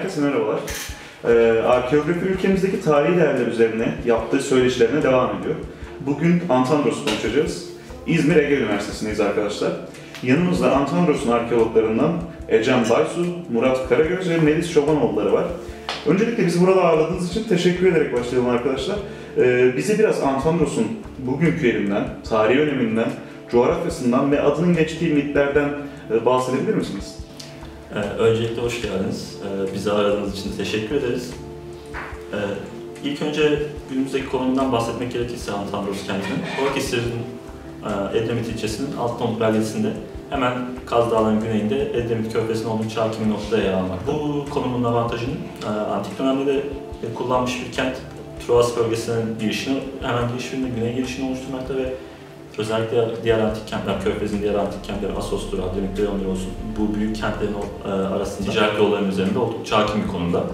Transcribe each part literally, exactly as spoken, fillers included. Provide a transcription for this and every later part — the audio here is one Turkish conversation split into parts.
Herkese merhabalar. Ee, arkeografi ülkemizdeki tarihi değerler üzerine yaptığı söyleşilerine devam ediyor. Bugün Antandros'u konuşacağız. İzmir Ege Üniversitesi'ndeyiz arkadaşlar. Yanımızda Antandros'un arkeologlarından Ecem Baysu, Murat Karagöz ve Melis Çobanoğulları var. Öncelikle bizi burada ağırladığınız için teşekkür ederek başlayalım arkadaşlar. Ee, bize biraz Antandros'un bugünkü yerinden, tarihi öneminden, coğrafyasından ve adının geçtiği mitlerden bahsedebilir misiniz? Ee, öncelikle hoş geldiniz. Ee, bizi aradığınız için teşekkür ederiz. Ee, ilk önce günümüzdeki konumundan bahsetmek gerekirse Antandros kentinin, Balıkesir'in e, Edremit ilçesinin Altınoluk beldesinde hemen Kaz Dağları'nın güneyinde Edremit Körfezi'nin olduğu hakimi noktada yer almakta. Bu konumun avantajının e, antik dönemde de kullanmış bir kent, Troas bölgesinin girişini, hemen girişinde güney girişini oluşturmakta ve özellikle diğer antik kentler, Körfez'in diğer antik kentleri, Assos'tur, Adriyatik Leon'dur olsun, bu büyük kentlerin arasında ticaret yollarının üzerinde oldukça hakim bir konumda.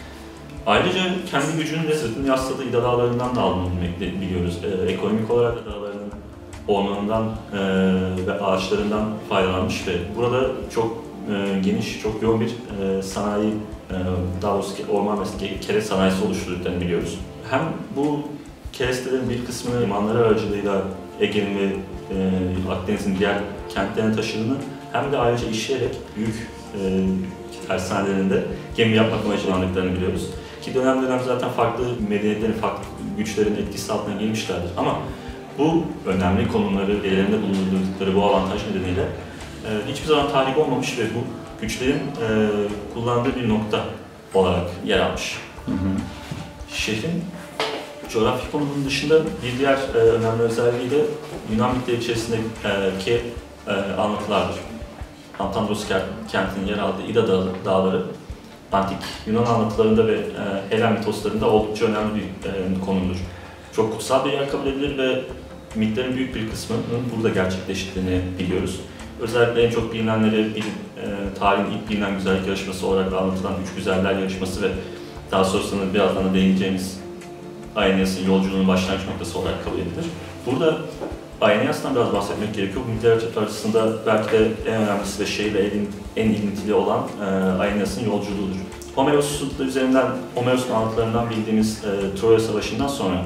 Ayrıca kendi gücünün de sırtını yasladığı İda Dağları'ndan da aldığını biliyoruz. E, ekonomik olarak İda Dağları'nın ormanından e, ve ağaçlarından faydalanmış ve burada çok e, geniş, çok yoğun bir e, sanayi, e, daha doğrusu orman ve kere sanayisi oluşturduklarını biliyoruz. Hem bu kerestelerin bir kısmını limanları aracılığıyla Ege'nin ve e, Akdeniz'in diğer kentlerine taşıdığını hem de ayrıca işleyerek büyük e, tersanelerinde gemi yapmak amacılandıklarını biliyoruz. Ki dönem dönem zaten farklı medeniyetlerin, farklı güçlerin etkisi altına girmişlerdir. Ama bu önemli konumları ellerinde bulundurdukları bu avantaj nedeniyle e, hiçbir zaman tahrip olmamış ve bu güçlerin e, kullandığı bir nokta olarak yer almış. Hı hı. Şehrin coğrafi konumunun dışında bir diğer e, önemli özelliği de Yunan mitleri içerisindeki e, anlatılardır. Antandros kentinin yer aldığı İda Dağları, antik Yunan anlatılarında ve e, Helen mitoslarında oldukça önemli bir e, konumdur. Çok kutsal bir yer kabul edilir ve mitlerin büyük bir kısmının burada gerçekleştiğini biliyoruz. Özellikle en çok bilinenleri, bir, e, tarihin ilk bilinen güzellik yarışması olarak anlatılan Üç Güzeller Yarışması ve daha sonrasında birazdan da değineceğimiz Aeneas'ın yolculuğunun başlangıç noktası olarak kabul edilir. Burada Aeneas'tan biraz bahsetmek gerekiyor. Bu mitler arasında belki de en önemlisi ve şeyle en, en ilintili olan e, Aeneas'ın yolculuğudur. Homeros'un üzerinden, Homeros'un anlatılarından bildiğimiz e, Troya Savaşı'ndan sonra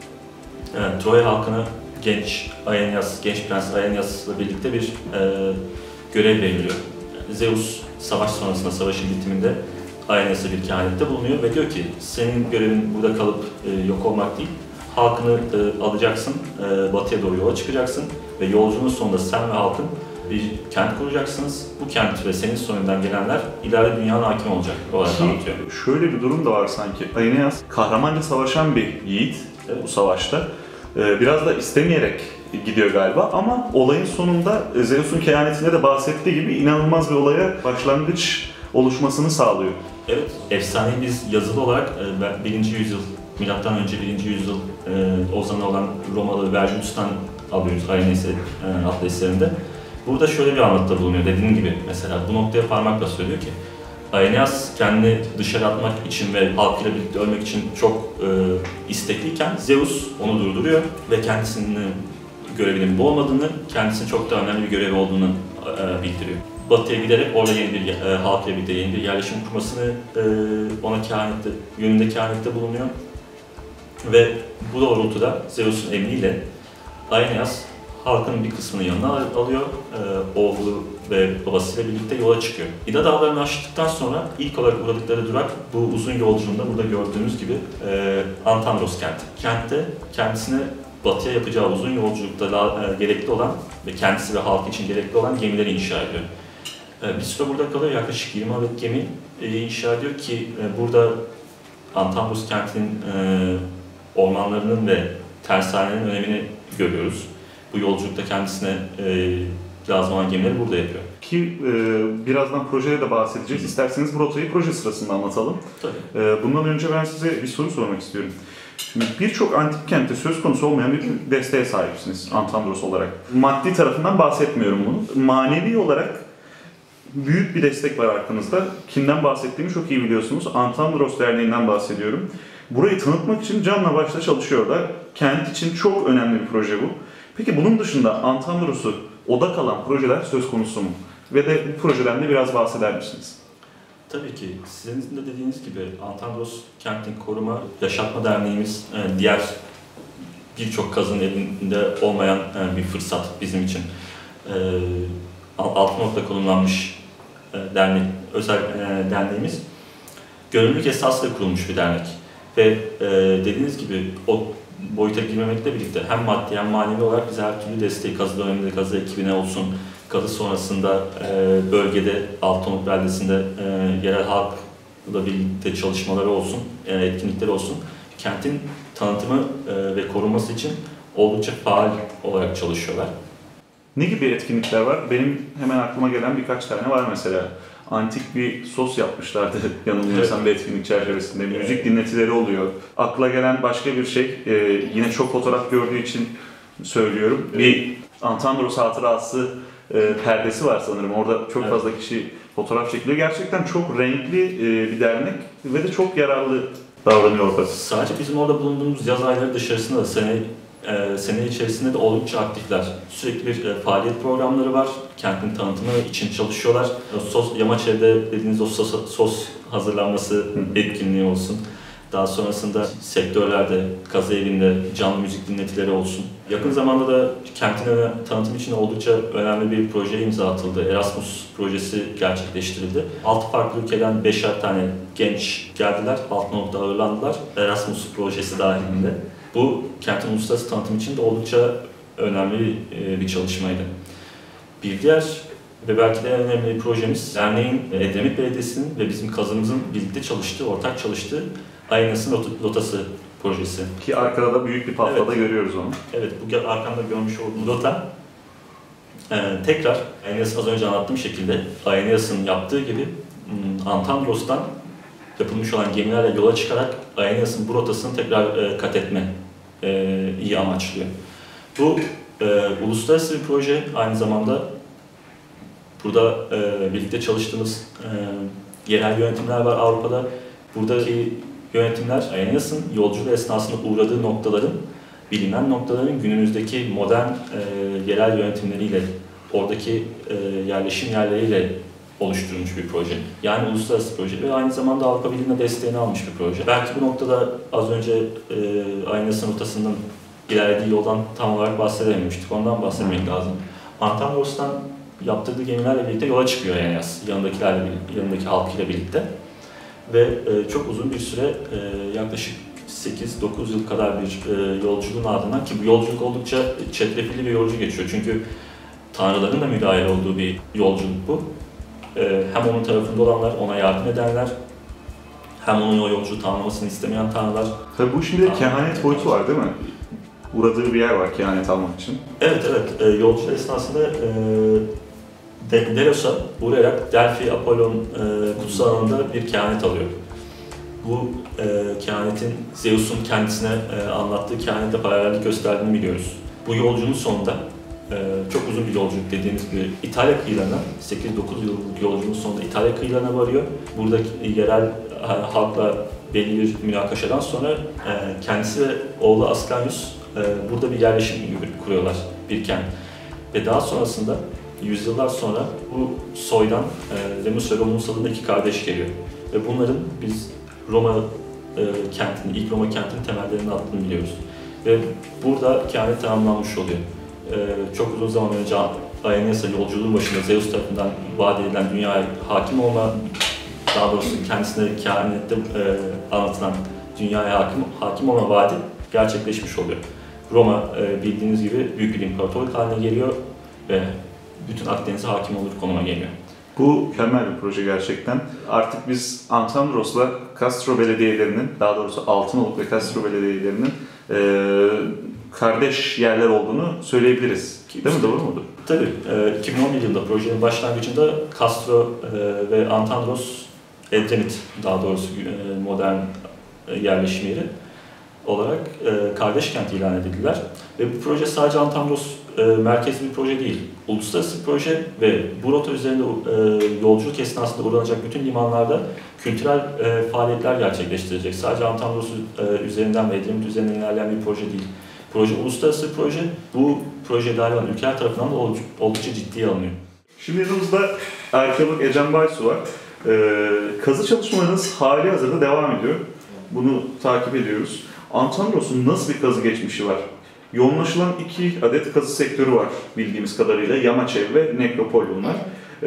e, Troya halkına genç Aeneas, genç prens Aeneas'la birlikte bir e, görev veriliyor. Zeus savaş sonrasında, savaşın bitiminde Aeneas'a bir kehanette bulunuyor ve diyor ki senin görevin burada kalıp e, yok olmak değil, halkını e, alacaksın, e, batıya doğru yola çıkacaksın ve yolculuğun sonunda sen ve halkın bir kent kuracaksınız. Bu kent ve senin sonundan gelenler ileride dünyanın hakimi olacak olarak anlatıyor. Şöyle bir durum da var sanki. Aeneas kahramanca savaşan bir yiğit evet. Bu savaşta. Ee, biraz da istemeyerek gidiyor galiba ama olayın sonunda Zeus'un kehanetinde de bahsettiği gibi inanılmaz bir olaya başlangıç oluşmasını sağlıyor. Evet, efsaneyi biz yazılı olarak birinci yüzyıl, milattan önce birinci yüzyıl e, ozanı olan Romalı Vergilius'tan alıyoruz Aeneas adlı eserinde. Burada şöyle bir anlatıda bulunuyor dediğim gibi mesela bu noktaya parmakla söylüyor ki Aeneas kendini dışarı atmak için ve halkıyla birlikte ölmek için çok e, istekliyken Zeus onu durduruyor ve kendisinin görevinin bu olmadığını, kendisinin çok da önemli bir görevi olduğunu e, bildiriyor. Batı'ya giderek orada yeni bir e, halkla birlikte yeni bir yerleşim kurmasını e, ona kehanette, yönünde kehanette bulunuyor. Ve bu doğrultuda Zeus'un emriyle Aeneas halkın bir kısmını yanına alıyor, e, oğlu ve babasıyla birlikte yola çıkıyor. İda Dağları'nı aştıktan sonra ilk olarak uğradıkları durak bu uzun yolculuğunda burada gördüğümüz gibi e, Antandros kenti. Kentte kendisine batıya yapacağı uzun yolculukta e, gerekli olan ve kendisi ve halk için gerekli olan gemileri inşa ediyor. Bir süre burada kalıyor, yaklaşık yirmi adet gemi inşa ediyor ki burada Antandros kentinin ormanlarının ve tersanenin önemini görüyoruz. Bu yolculukta kendisine lazım olan gemileri burada yapıyor. Ki birazdan projede de bahsedeceğiz. İsterseniz bu rotayı proje sırasında anlatalım. Tabii. Bundan önce ben size bir soru sormak istiyorum. Şimdi birçok antik kentte söz konusu olmayan bir desteğe sahipsiniz Antandros olarak. Maddi tarafından bahsetmiyorum bunu. Manevi olarak büyük bir destek var arkanızda. Kimden bahsettiğimi çok iyi biliyorsunuz. Antandros Derneği'nden bahsediyorum. Burayı tanıtmak için canla başla çalışıyorlar. Kent için çok önemli bir proje bu. Peki bunun dışında Antandros'u odak alan projeler söz konusu mu? Ve de bu projeden de biraz bahseder misiniz? Tabii ki. Sizin de dediğiniz gibi Antandros Kentin Koruma Yaşatma Derneğimiz e, diğer birçok kazın elinde olmayan e, bir fırsat bizim için. E, altı nokta konumlanmış e, dernek, özel e, derneğimiz gönüllülük esasıyla kurulmuş bir dernek. Ve e, dediğiniz gibi o boyuta girmemekle birlikte hem maddi hem manevi olarak bize her türlü desteği, kazı döneminde kazı ekibine olsun, kazı sonrasında e, bölgede Altınoluk beldesinde e, yerel halkla birlikte çalışmaları olsun, e, etkinlikleri olsun, kentin tanıtımı e, ve korunması için oldukça faal olarak çalışıyorlar. Ne gibi etkinlikler var? Benim hemen aklıma gelen birkaç tane var mesela. Antik bir sos yapmışlardı yanılmıyorsam evet. Bir etkinlik çerçevesinde. Evet. Müzik dinletileri oluyor. Akla gelen başka bir şey, e, yine çok fotoğraf gördüğü için söylüyorum. Evet. Bir Antandros hatırası e, perdesi var sanırım. Orada çok evet. fazla kişi fotoğraf çekiliyor. Gerçekten çok renkli e, bir dernek ve de çok yararlı davranıyor orada. Sadece bizim orada bulunduğumuz yaz ayları dışarısında da sene, e, sene içerisinde de oldukça aktifler. Sürekli bir e, faaliyet programları var. Kentin tanıtımı için çalışıyorlar. Sos, Yamaçev'de dediğiniz o sos, sos hazırlanması Hı. etkinliği olsun. Daha sonrasında sektörlerde, kazı evinde canlı müzik dinletileri olsun. Yakın zamanda da kentin tanıtım için oldukça önemli bir projeye imza atıldı. Erasmus projesi gerçekleştirildi. Altı farklı ülkeden beşer tane genç geldiler, Altınoluk'ta ağırlandılar. Erasmus projesi dahilinde. Bu kentin uluslararası tanıtım için de oldukça önemli bir çalışmaydı. Bir diğer ve belki de en önemli projemiz derneğin Edremit Belediyesi'nin ve bizim kazımızın birlikte çalıştığı, ortak çalıştığı Aynas'ın Rotası projesi. Ki arkada da büyük bir paftada evet. görüyoruz onu. Evet, bu arkamda görmüş olduğumuz rota ee, tekrar Aynas'ın az önce anlattığım şekilde Aynas'ın yaptığı gibi Antandros'tan yapılmış olan gemilerle yola çıkarak Aynas'ın bu rotasını tekrar e, kat etme e, iyi amaçlıyor. Bu e, uluslararası bir proje, aynı zamanda burada e, birlikte çalıştığımız e, yerel yönetimler var Avrupa'da. Buradaki yönetimler Aynas'ın yolculuğu esnasında uğradığı noktaların, bilinen noktaların günümüzdeki modern e, yerel yönetimleriyle, oradaki e, yerleşim yerleriyle oluşturulmuş bir proje. Yani uluslararası proje ve aynı zamanda Avrupa Birliği'ne desteğini almış bir proje. Belki bu noktada az önce e, Aynas'ın rotasının ilerlediği yoldan tam olarak bahsedememiştik. Ondan bahsetmek lazım. Antandros'tan yaptırdığı gemilerle birlikte yola çıkıyor Aynas, yanındakilerle, yanındaki halkıyla birlikte. Ve e, çok uzun bir süre, e, yaklaşık sekiz dokuz yıl kadar bir e, yolculuğun ardından, ki bu yolculuk oldukça çetrefilli bir yolcu geçiyor. Çünkü tanrıların da müdahil olduğu bir yolculuk bu. E, hem onun tarafında olanlar, ona yardım edenler, hem onun o yolculuğu tamamlamasını istemeyen tanrılar. Tabii bu şimdi kehanet boyutu var değil mi? Uğradığı bir yer var kehanet almak için. Evet, evet. E, yolculuk esnasında e, De Delos'a uğrayarak Delphi Apollon e, kutsal alanında bir kehanet alıyor. Bu e, kehanetin Zeus'un kendisine e, anlattığı kehanetle paralellik gösterdiğini biliyoruz. Bu yolculuğun sonunda e, çok uzun bir yolculuk, dediğimiz gibi İtalya kıyılarına, sekiz dokuz yıllık yolculuğun sonunda İtalya kıyılarına varıyor. Buradaki yerel e, halkla belli bir münakaşadan sonra e, kendisi ve oğlu Ascanius e, burada bir yerleşim kuruyorlar, bir kent. Ve daha sonrasında yüzyıllar sonra bu soydan e, Remus ve Romulus adında iki kardeş geliyor. Ve bunların biz Roma e, kentini, ilk Roma kentinin temellerini attığını biliyoruz. Ve burada kehanet tamamlanmış oluyor. E, çok uzun zaman önce Aynas'a yolculuğun başında Zeus tarafından vaat edilen dünyaya hakim olma, daha doğrusu kendisine kehanette e, anlatılan dünyaya hakim, hakim olma vaadi gerçekleşmiş oluyor. Roma e, bildiğiniz gibi büyük bir imparatorluk haline geliyor ve bütün Akdeniz'e hakim olur konuma geliyor. Bu mükemmel bir proje gerçekten. Artık biz Antandros'la Castro belediyelerinin, daha doğrusu Altınoluk ve Castro belediyelerinin e, kardeş yerler olduğunu söyleyebiliriz. Değil mi? Doğru mudur? Tabii. E, iki bin on bir yılında projenin başlangıcında Castro e, ve Antandros, Edremit daha doğrusu e, modern e, yerleşim yeri olarak e, kardeş kent ilan edildiler. Ve bu proje sadece Antandros e, merkezli bir proje değil, uluslararası bir proje ve bu rota üzerinde e, yolculuk esnasında uğranacak bütün limanlarda kültürel e, faaliyetler gerçekleştirecek. Sadece Antandros e, üzerinden ve Edremit üzerinden ilerleyen bir proje değil. Proje uluslararası bir proje. Bu proje dahil olan ülkeler tarafından da oldukça ciddiye alınıyor. Şimdi yanımızda arkeolog Ecem Baysu var. Ee, kazı çalışmalarınız hali hazırda devam ediyor. Bunu takip ediyoruz. Antandros'un nasıl bir kazı geçmişi var? Yoğunlaşılan iki adet kazı sektörü var bildiğimiz kadarıyla. Yamaçev ve Nekropol bunlar.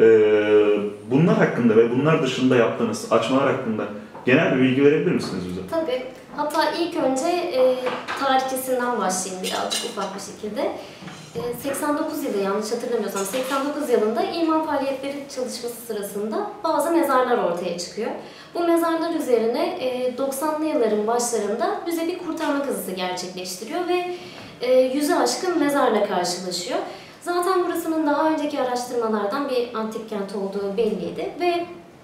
Ee, bunlar hakkında ve bunlar dışında yaptığınız açmalar hakkında genel bir bilgi verebilir misiniz bize? Tabii. Hatta ilk önce e, tarihçesinden başlayayım birazcık ufak bir şekilde. E, seksen dokuz yılı, yanlış hatırlamıyorsam, seksen dokuz yılında iman faaliyetleri çalışması sırasında bazı mezarlar ortaya çıkıyor. Bu mezarlar üzerine e, doksanlı yılların başlarında müze bir kurtarma kazısı gerçekleştiriyor ve e, yüzü aşkın mezarla karşılaşıyor. Zaten burasının daha önceki araştırmalardan bir antik kent olduğu belliydi ve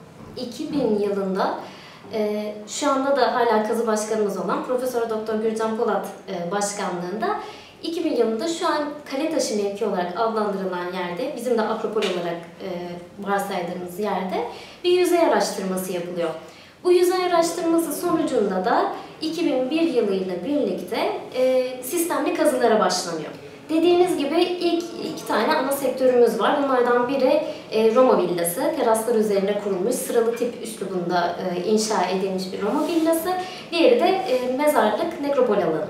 iki bin yılında e, şu anda da hala kazı başkanımız olan Profesör Doktor Gürcan Polat e, başkanlığında iki bin yılında şu an Kaletaşı mevki olarak adlandırılan yerde, bizim de Akropol olarak e, varsaydığımız yerde bir yüzey araştırması yapılıyor. Bu yüzey araştırması sonucunda da iki bin bir yılıyla birlikte e, sistemli kazılara başlanıyor. Dediğiniz gibi ilk iki tane ana sektörümüz var. Bunlardan biri e, Roma villası, teraslar üzerine kurulmuş, sıralı tip üslubunda e, inşa edilmiş bir Roma villası. Diğeri de e, mezarlık, nekropol alanı.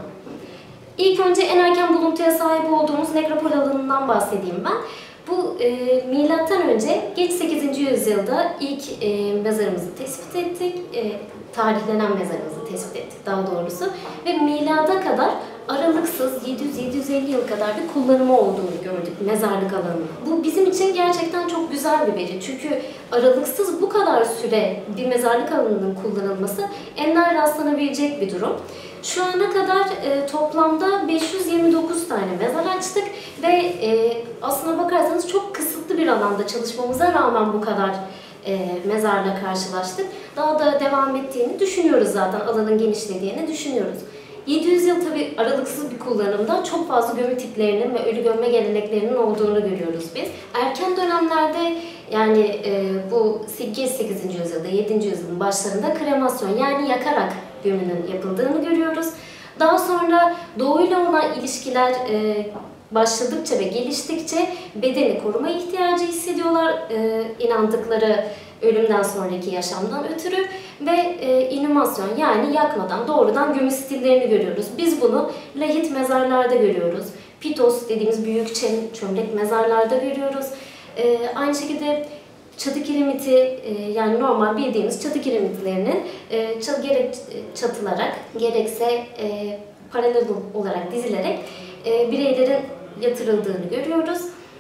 İlk önce en erken buluntuya sahip olduğumuz nekropol alanından bahsedeyim ben. Bu e, milattan önce geç sekizinci yüzyılda ilk e, mezarımızı tespit ettik, e, tarihlenen mezarımızı tespit ettik daha doğrusu ve milada kadar aralıksız yedi yüz yedi yüz elli yıl kadar bir kullanımı olduğunu gördük mezarlık alanının. Bu bizim için gerçekten çok güzel bir veri çünkü aralıksız bu kadar süre bir mezarlık alanının kullanılması ender rastlanabilecek bir durum. Şu ana kadar e, toplamda beş yüz yirmi dokuz tane mezar açtık ve e, aslına bakarsanız çok kısıtlı bir alanda çalışmamıza rağmen bu kadar e, mezarla karşılaştık. Daha da devam ettiğini düşünüyoruz zaten, alanın genişlediğini düşünüyoruz. yedi yüz yıl tabii aralıksız bir kullanımda çok fazla gömü tiplerinin ve ölü gömme geleneklerinin olduğunu görüyoruz biz. Erken dönemlerde yani e, bu geç sekizinci yüzyılda, yedinci yüzyılın başlarında kremasyon yani yakarak gömünün yapıldığını görüyoruz. Daha sonra doğuyla olan ilişkiler e, başladıkça ve geliştikçe bedeni koruma ihtiyacı hissediyorlar e, inandıkları ölümden sonraki yaşamdan ötürü ve e, inümasyon yani yakmadan doğrudan gömü stillerini görüyoruz. Biz bunu lahit mezarlarda görüyoruz. Pitos dediğimiz büyük çömlek mezarlarda görüyoruz. E, aynı şekilde çatı kiremiti e, yani normal bildiğimiz çatı kiremitlerinin e, çat, gerek çatılarak gerekse e, paralel olarak dizilerek e, bireylerin yatırıldığını görüyoruz.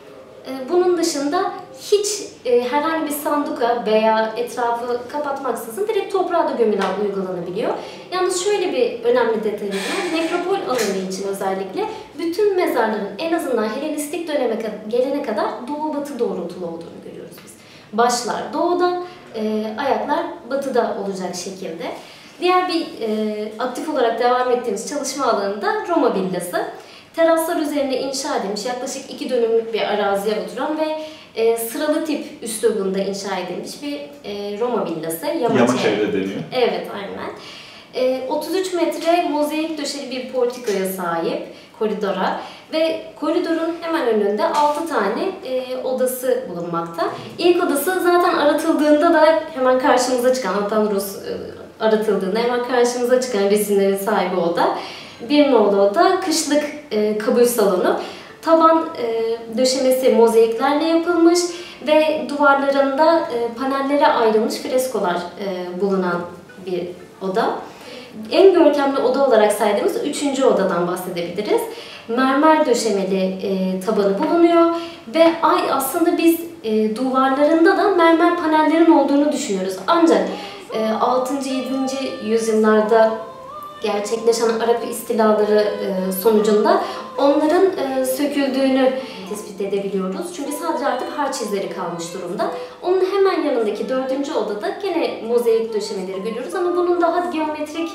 Bunun dışında hiç herhangi bir sanduka veya etrafı kapatmaksızın direkt toprağa da gömüler uygulanabiliyor. Yalnız şöyle bir önemli detay var. Nekropol alanı için özellikle bütün mezarların en azından Helenistik döneme gelene kadar doğu-batı doğrultulu olduğunu görüyoruz biz. Başlar doğuda, ayaklar batıda olacak şekilde. Diğer bir aktif olarak devam ettiğimiz çalışma alanı da Roma villası. Teraslar üzerine inşa edilmiş, yaklaşık iki dönümlük bir araziye oturan ve e, sıralı tip üslubunda inşa edilmiş bir e, Roma villası. Yamaçev'de deniyor. Evet, aynen. E, otuz üç metre mozaik döşeli bir portikoya sahip koridora ve koridorun hemen önünde altı tane e, odası bulunmakta. İlk odası zaten aratıldığında da hemen karşımıza çıkan, Antandros e, aratıldığında hemen karşımıza çıkan resimlerin sahibi oda. Bir nolu oda kışlık e, kabul salonu. Taban e, döşemesi mozaiklerle yapılmış ve duvarlarında e, panellere ayrılmış freskolar e, bulunan bir oda. En görkemli oda olarak saydığımız üçüncü odadan bahsedebiliriz. Mermer döşemeli e, tabanı bulunuyor ve ay aslında biz e, duvarlarında da mermer panellerin olduğunu düşünüyoruz. Ancak e, altıncı yedinci yüzyıllarda gerçekleşen Arap istilaları sonucunda onların söküldüğünü tespit edebiliyoruz. Çünkü sadece artık harç izleri kalmış durumda. Onun hemen yanındaki dördüncü odada gene mozaik döşemeleri görüyoruz ama bunun daha geometrik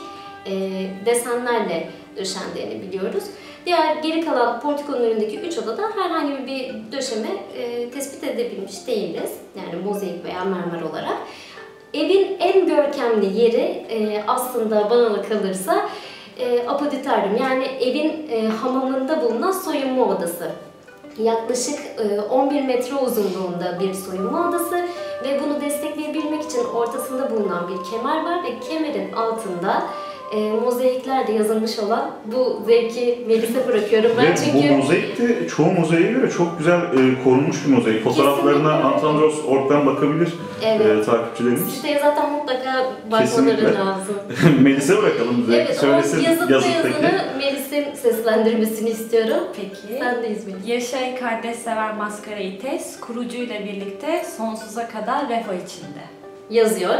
desenlerle döşendiğini biliyoruz. Diğer geri kalan portikonun önündeki üç odada herhangi bir döşeme tespit edebilmiş değiliz. Yani mozaik veya mermer olarak. Evin en görkemli yeri e, aslında bana kalırsa e, apoditerrium yani evin e, hamamında bulunan soyunma odası. Yaklaşık e, on bir metre uzunluğunda bir soyunma odası Ve bunu destekleyebilmek için ortasında bulunan bir kemer var ve kemerin altında e, mozaiklerle yazılmış olan bu zevki Melis'e bırakıyorum ben Ve çünkü... bu mozaik de çoğu mozaiğe göre çok güzel e, korunmuş bir mozaik. Fotoğraflarına Kesinlikle. antandros nokta org'dan bakabilir Evet. e, takipçilerimiz. Siteye zaten mutlaka Kesinlikle. bakmaları lazım. Melis'e bırakalım. Evet, Söylesin o yazıtta yazıttaki. yazını Melis'in seslendirmesini istiyorum. Peki. Sendeyiz Melis. Yaşay Kardeş Sever Maskarayı Tez, kurucuyla birlikte sonsuza kadar refah içinde. Yazıyor.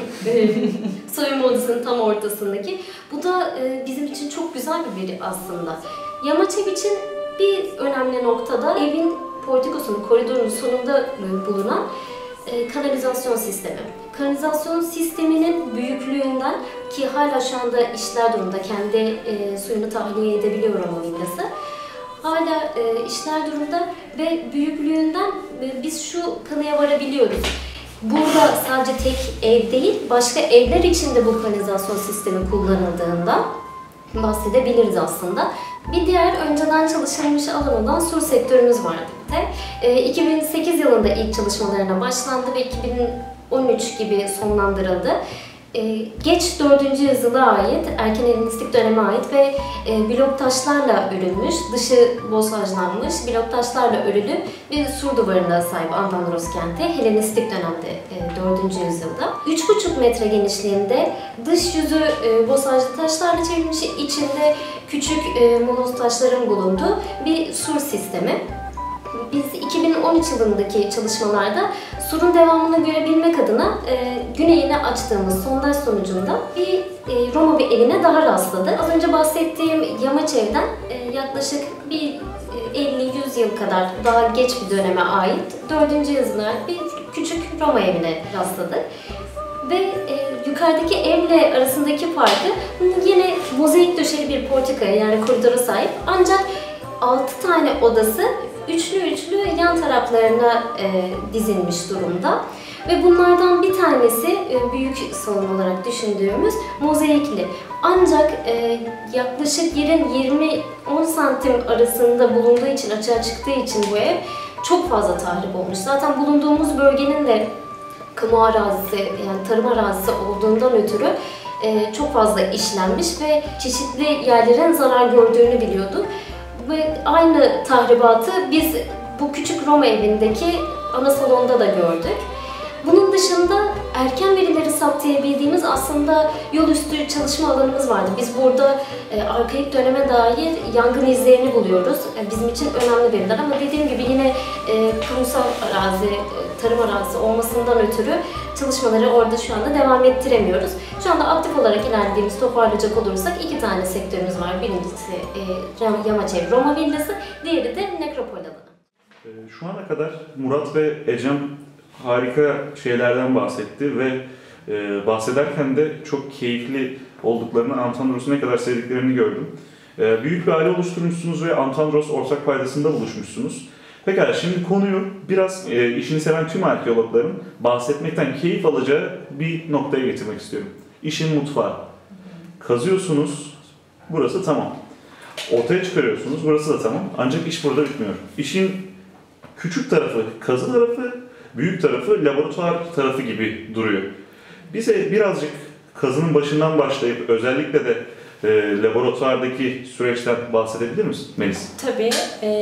Soyunma odasının tam ortasındaki. Bu da e, bizim için çok güzel bir veri aslında. Yamaç ev için bir önemli noktada evin portikosunun, koridorun sonunda e, bulunan e, kanalizasyon sistemi. Kanalizasyon sisteminin büyüklüğünden ki hala şu anda işler durumda, kendi e, suyunu tahliye edebiliyor Roma Villası. Hala e, işler durumda ve büyüklüğünden e, biz şu kanıya varabiliyoruz. Burada sadece tek ev değil, başka evler için de bu kanalizasyon sistemi kullanıldığında bahsedebiliriz aslında. Bir diğer önceden çalışılmış alan olan sur sektörümüz vardı bir de. E, iki bin sekiz yılında ilk çalışmalarına başlandı ve iki bin on üç gibi sonlandırıldı. E, geç dördüncü yüzyıla ait, erken Helenistik döneme ait ve e, blok taşlarla örülmüş, dışı bosajlanmış, blok taşlarla örülü bir sur duvarına sahip Antandros kenti Helenistik dönemde e, dördüncü yüzyılda. üç buçuk metre genişliğinde, dış yüzü e, bosajlı taşlarla çevrilmiş, içinde küçük e, moloz taşların bulunduğu bir sur sistemi. Biz iki bin on üç yılındaki çalışmalarda surun devamını görebilmek adına e, güneyine açtığımız sondaj sonucunda bir e, Roma bir evine daha rastladık. Az önce bahsettiğim yamaç evden e, yaklaşık bir e, elli yüz yıl kadar daha geç bir döneme ait dördüncü yüzyıla bir küçük Roma evine rastladık. Ve e, yukarıdaki evle arasındaki farkı yine mozaik döşeli bir portikaya yani koridora sahip ancak altı tane odası üçlü üçlü yan taraflarına e, dizilmiş durumda. Ve bunlardan bir tanesi e, büyük salon olarak düşündüğümüz mozaikli. Ancak e, yaklaşık yerin yirmi on santim arasında bulunduğu için, açığa çıktığı için bu ev çok fazla tahrip olmuş. Zaten bulunduğumuz bölgenin de kamu arazisi, yani tarım arazisi olduğundan ötürü e, çok fazla işlenmiş ve çeşitli yerlerin zarar gördüğünü biliyorduk. Ve aynı tahribatı biz bu küçük Roma evindeki ana salonda da gördük. Bunun dışında erken verileri saptayabildiğimiz aslında yol üstü çalışma alanımız vardı. Biz burada e, arkaik döneme dair yangın izlerini buluyoruz. E, bizim için önemli veriler ama dediğim gibi yine e, kurumsal arazi, e, tarım arazisi olmasından ötürü çalışmaları orada şu anda devam ettiremiyoruz. Şu anda aktif olarak ilerlediğimiz, toparlayacak olursak iki tane sektörümüz var. Birincisi e, Yamaç Ev Roma Villası, diğeri de Nekropol alanı. Şu ana kadar Murat ve Ecem harika şeylerden bahsetti ve e, bahsederken de çok keyifli olduklarını, Antandros'u ne kadar sevdiklerini gördüm. E, büyük bir aile oluşturmuşsunuz ve Antandros ortak paydasında buluşmuşsunuz. Pekala, şimdi konuyu biraz e, işini seven tüm arkeologların bahsetmekten keyif alacağı bir noktaya getirmek istiyorum. İşin mutfağı. Kazıyorsunuz, burası tamam. Ortaya çıkarıyorsunuz, burası da tamam. Ancak iş burada bitmiyor. İşin küçük tarafı, kazı tarafı, büyük tarafı, laboratuvar tarafı gibi duruyor. Bize birazcık kazının başından başlayıp özellikle de e, laboratuvardaki süreçten bahsedebilir misin Melis? Tabii.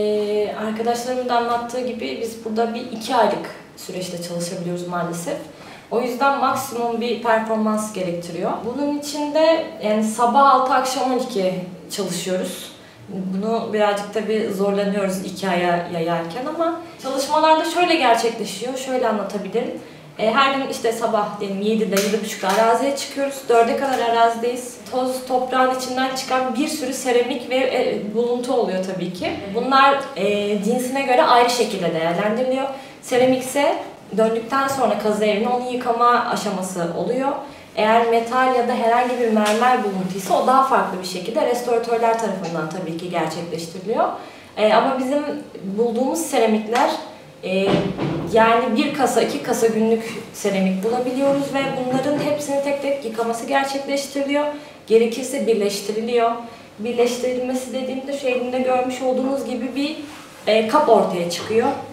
E, arkadaşlarımın da anlattığı gibi biz burada bir iki aylık süreçte çalışabiliyoruz maalesef. O yüzden maksimum bir performans gerektiriyor. Bunun için de yani sabah altı akşam on iki çalışıyoruz. Bunu birazcık tabii zorlanıyoruz iki aya yayarken ama çalışmalarda şöyle gerçekleşiyor, şöyle anlatabilirim. Her gün işte sabah diyelim yedide, yedi buçukta araziye çıkıyoruz, dörde kadar arazideyiz. Toz, toprağın içinden çıkan bir sürü seramik ve e, buluntu oluyor tabii ki. Bunlar e, cinsine göre ayrı şekilde değerlendiriliyor. Seramik ise döndükten sonra kazı evine onu yıkama aşaması oluyor. Eğer metal ya da herhangi bir mermer buluntuysa o daha farklı bir şekilde restoratörler tarafından tabii ki gerçekleştiriliyor. Ee, ama bizim bulduğumuz seramikler e, yani bir kasa, iki kasa günlük seramik bulabiliyoruz ve bunların hepsini tek tek yıkaması gerçekleştiriliyor. Gerekirse birleştiriliyor. Birleştirilmesi dediğimde şu elimde görmüş olduğunuz gibi bir e, kap ortaya çıkıyor.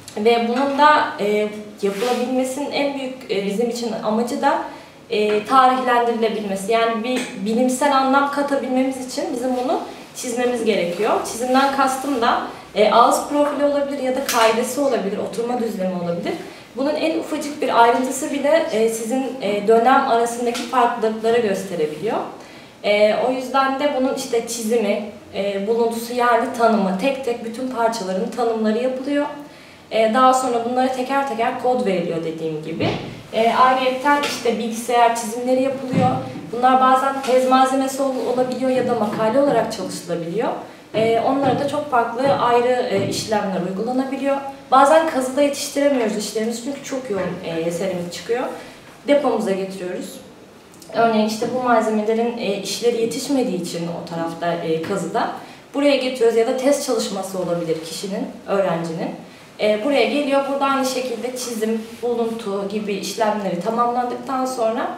Ve bunun da e, yapılabilmesinin en büyük e, bizim için amacı da e, tarihlendirilebilmesi. Yani bir bilimsel anlam katabilmemiz için bizim bunu çizmemiz gerekiyor. Çizimden kastım da e, ağız profili olabilir ya da kaidesi olabilir, oturma düzlemi olabilir. Bunun en ufacık bir ayrıntısı bile e, sizin e, dönem arasındaki farklılıkları gösterebiliyor. E, o yüzden de bunun işte çizimi, e, buluntusu, yerli tanımı, tek tek bütün parçaların tanımları yapılıyor. E, daha sonra bunlara teker teker kod veriliyor dediğim gibi. E, ayrıca işte bilgisayar çizimleri yapılıyor. Bunlar bazen tez malzemesi ol, olabiliyor ya da makale olarak çalışılabiliyor. E, onlara da çok farklı ayrı e, işlemler uygulanabiliyor. Bazen kazıda yetiştiremiyoruz işlerimizi çünkü çok yoğun e, seramik çıkıyor. Depomuza getiriyoruz. Örneğin işte bu malzemelerin e, işleri yetişmediği için o tarafta e, kazıda buraya getiriyoruz ya da test çalışması olabilir kişinin, öğrencinin. E, buraya geliyor, burada aynı şekilde çizim, buluntu gibi işlemleri tamamladıktan sonra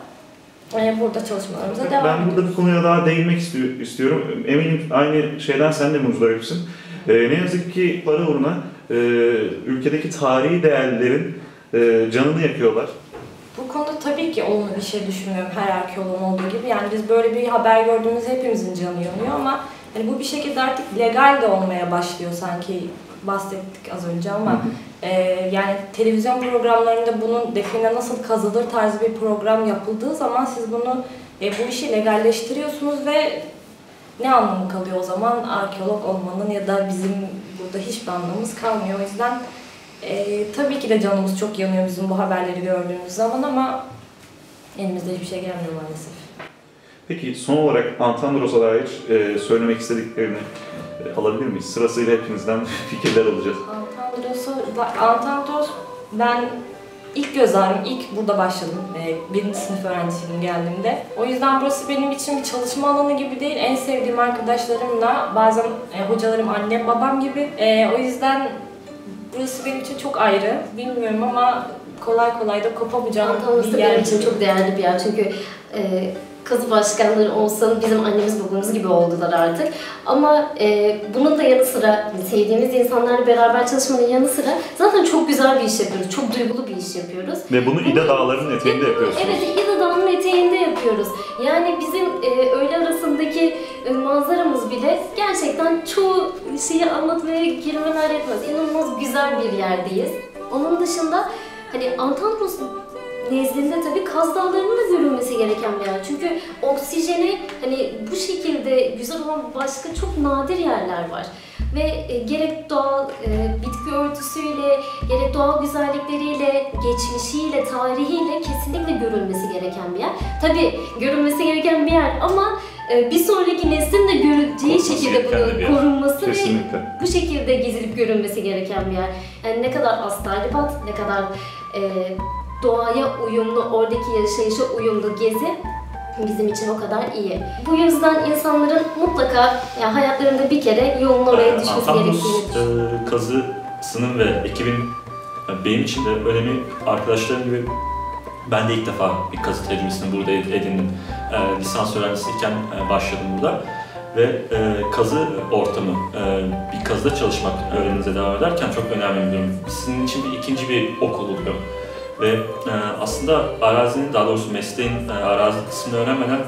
e, burada çalışmalarımıza devam ediyoruz. Ben burada bir konuya daha değinmek isti- istiyorum. Eminim aynı şeyden sen de muzdaripsin. E, ne yazık ki para uğruna e, ülkedeki tarihi değerlerin e, canını yakıyorlar. Bu konuda tabii ki olumlu bir şey düşünmüyorum her arkeoloğun olduğu gibi. Yani biz böyle bir haber gördüğümüzde hepimizin canı yanıyor ama hani bu bir şekilde artık legal de olmaya başlıyor sanki, bahsettik az önce ama e, yani televizyon programlarında bunun define nasıl kazılır tarzı bir program yapıldığı zaman siz bunu e, bu işi legalleştiriyorsunuz ve ne anlamı kalıyor o zaman arkeolog olmanın ya da bizim burada hiçbir anlamımız kalmıyor. O yüzden e, tabii ki de canımız çok yanıyor bizim bu haberleri gördüğümüz zaman ama elimizde hiçbir şey gelmiyor maalesef. Peki son olarak Antandros'a dair e, söylemek istediklerini e, alabilir miyiz? Sırasıyla hepinizden fikirler alacağız. Antandros'u, Antandros ben ilk göz ağrım, ilk burada başladım. E, birinci sınıf öğrencisiydim geldiğimde. O yüzden burası benim için bir çalışma alanı gibi değil. En sevdiğim arkadaşlarımla, bazen e, hocalarım annem babam gibi. E, o yüzden burası benim için çok ayrı. Bilmiyorum ama kolay kolay da kopamayacağım Antandros bir da yer. benim için çok değerli bir yer çünkü e, kazı başkanları olsa bizim annemiz babamız gibi oldular artık. Ama e, bunun da yanı sıra sevdiğimiz insanlarla beraber çalışmanın yanı sıra zaten çok güzel bir iş yapıyoruz. Çok duygulu bir iş yapıyoruz. Ve bunu İda Dağları'nın eteğinde yapıyorsunuz. Evet, İda Dağı'nın eteğinde yapıyoruz. Yani bizim e, öğle arasındaki e, manzaramız bile gerçekten çoğu şeyi anlatmaya kelimeler yetmez. İnanılmaz güzel bir yerdeyiz. Onun dışında hani Antandros nezdinde tabii Kaz Dağları'nın da görülmesi gereken bir yer. Çünkü oksijeni hani bu şekilde güzel olan başka çok nadir yerler var. Ve e, gerek doğal e, bitki örtüsüyle, gerek doğal güzellikleriyle, geçmişiyle, tarihiyle kesinlikle görülmesi gereken bir yer. Tabii görülmesi gereken bir yer ama e, bir sonraki neslin de göreceği Korunması şekilde gereken de bir bunun yer. korunması ve Kesinlikle. bu şekilde gezilip görülmesi gereken bir yer. Yani ne kadar az talimat, ne kadar e, doğaya uyumlu, oradaki yaşayışa uyumlu gezi bizim için o kadar iyi. Bu yüzden insanların mutlaka yani hayatlarında bir kere yolun oraya düşmesi Antandros gerektiğini düşünüyorum. e, kazısının ve ekibin yani benim için de önemi, arkadaşlarım gibi ben de ilk defa bir kazı tecrübesini burada edindim. E, lisans öğrencisiyken e, başladım burada. Ve e, kazı ortamı, e, bir kazıda çalışmak öğreninize devam ederken çok önemli bir durum. Sizin için bir ikinci bir okul oluyor. Ve e, aslında arazinin, daha doğrusu mesleğin e, arazi kısmını öğrenmeden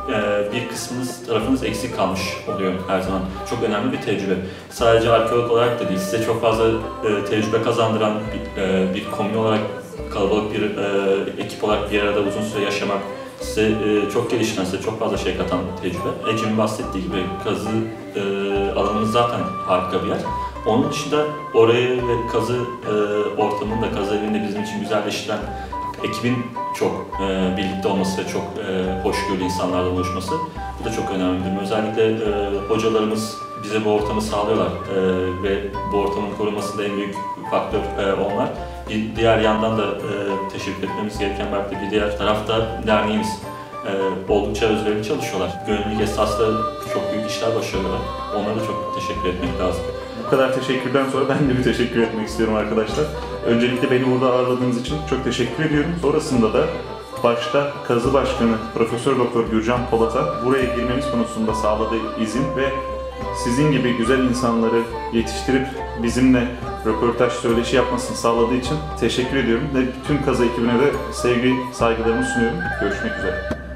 e, bir kısmınız, tarafınız eksik kalmış oluyor her zaman. Çok önemli bir tecrübe. Sadece arkeolog olarak da değil, size çok fazla e, tecrübe kazandıran bir, e, bir komün olarak, kalabalık bir e, ekip olarak bir arada uzun süre yaşamak, size e, çok geliştiren, size çok fazla şey katan tecrübe. Ecem'in bahsettiği gibi kazı e, alanımız zaten harika bir yer. Onun dışında orayı ve kazı e, ortamını da, kazı evini de bizim için güzelleştiren ekibin çok e, birlikte olması ve çok e, hoşgörülü insanlardan oluşması. Bu da çok önemli bir durum. Özellikle e, hocalarımız bize bu ortamı sağlıyorlar e, ve bu ortamın korunmasında en büyük faktör e, onlar. Bir diğer yandan da e, teşekkür etmemiz gereken belki bir diğer tarafta derneğimiz. E, oldukça özverili çalışıyorlar. Gönüllülük esaslı çok büyük işler başarıyorlar. Onlara da çok teşekkür etmek lazım. Bu kadar teşekkürden sonra ben de bir teşekkür etmek istiyorum arkadaşlar. Öncelikle beni burada ağırladığınız için çok teşekkür ediyorum. Sonrasında da başta Kazı Başkanı Profesör Doktor Gürcan Polat'a buraya girmemiz konusunda sağladığı izin ve sizin gibi güzel insanları yetiştirip bizimle röportaj söyleşi yapmasını sağladığı için teşekkür ediyorum ve tüm Kaza ekibine de sevgi, saygılarımı sunuyorum. Görüşmek üzere.